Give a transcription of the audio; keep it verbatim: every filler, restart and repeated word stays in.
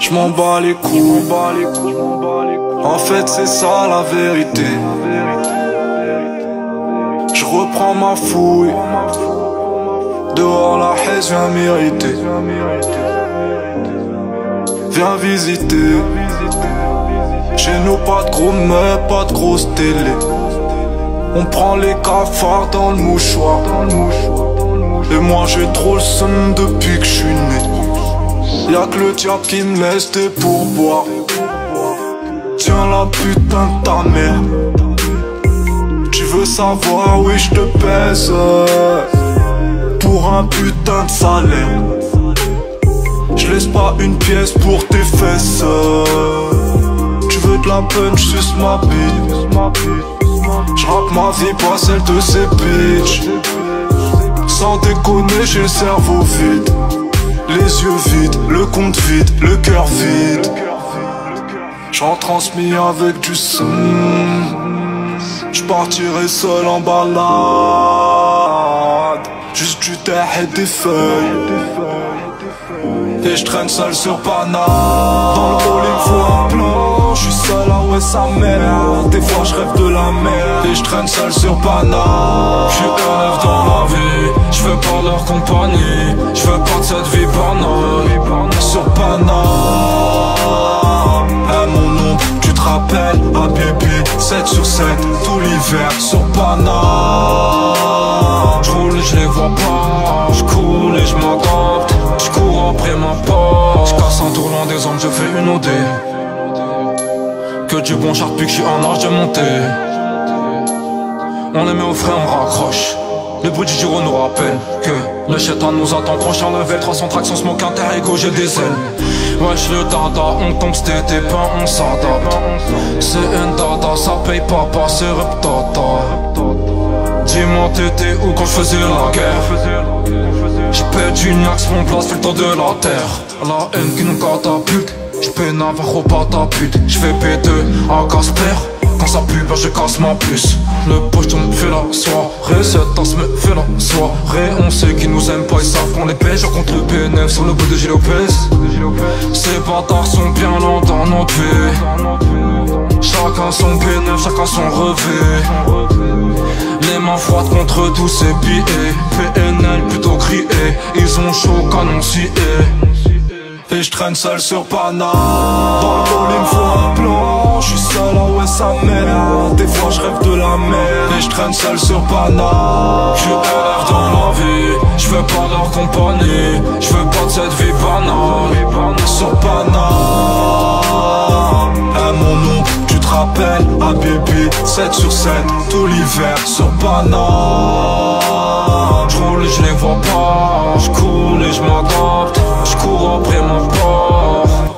Je m'en bats les couilles. En fait c'est ça la vérité. Je reprends ma fouille. Dehors la haisse vient m'irriter. Viens visiter. Chez nous pas de gros meubles, pas de grosse télé. On prend les cafards dans le mouchoir. Et moi j'ai trop le seum depuis que je suis né. Y'a que le diable qui me laisse des pourboires. Tiens la putain de ta mère. Tu veux savoir, oui je te pèse pour un putain de salaire. Je laisse pas une pièce pour tes fesses. Tu veux de la punch, suce ma bite. J'rappe ma vie, pas celle de ces bitches. Sans déconner, j'ai le cerveau vide. Les yeux vides, le compte vide, le cœur vide. J'en transmis avec du son. J'partirai seul en balade. Juste du terre et des feuilles. Et j'traîne seul sur Paname. Dans le hall il me faut un plan. J'suis seul à ouais sa mère. Des fois j'rêve de la mer. Et j'traîne seul sur Paname. J'suis un dans ma vie. J'veux pas leur compagnie. J'veux pas de cette vie banale. Sur Paname. Eh mon nom, tu te rappelles, à bébé, sept sur sept, tout l'hiver sur Paname. J'roule et j'les vois pas. J'coule et j'm'adapte. J'cours après ma part. J'casse un tour loin des hommes, je fais une O D. Que du bon char depuis que j'suis en âge de monter. On les met au frais, on raccroche. Le bruit du giro nous rappelle que le chétan nous attend prochain level. Trois cents tractions, smoke inter-ego, j'ai des ailes. Wesh le dada, on tombe c'tété pas, on s'adapte. C'est un dada, ça paye pas, pas c'est rep tata. Dis-moi t'étais où quand j'faisais la guerre. J'pète une axe, mon place fait le tour de la terre. La haine qui nous catapulte, j'paie Navarro pas ta pute. J'fais P deux à Casper. Quand ça pue, bah je casse ma puce. Le poche me fait la soirée. Cette tasse me fait la soirée. On sait qu'ils nous aiment pas, ils savent qu'on les pêche. Je contre le P neuf sur le bout de Gilles Lopez. Ces bâtards sont bien lents dans notre vie. Chacun son P neuf, chacun son revêt. Les mains froides contre tous ces billets. P N L plutôt crié. Ils ont chaud canon scié. Et j'traîne seul sur Paname. Dans le hall il me faut un plan. J'suis seul à ouais sa mère. Des fois j'rêve de la mer. Et j'traîne seul sur Paname. J'suis élève dans la vie. J'veux pas leur compagnie. J'veux pas de cette vie banale. Sur Paname. Eh mon nom, tu te rappelles, à bébé, sept sur sept, tout l'hiver sur Paname. J'roule et j'les vois pas. J'coule et j'm'adapte. J'cours après ma part.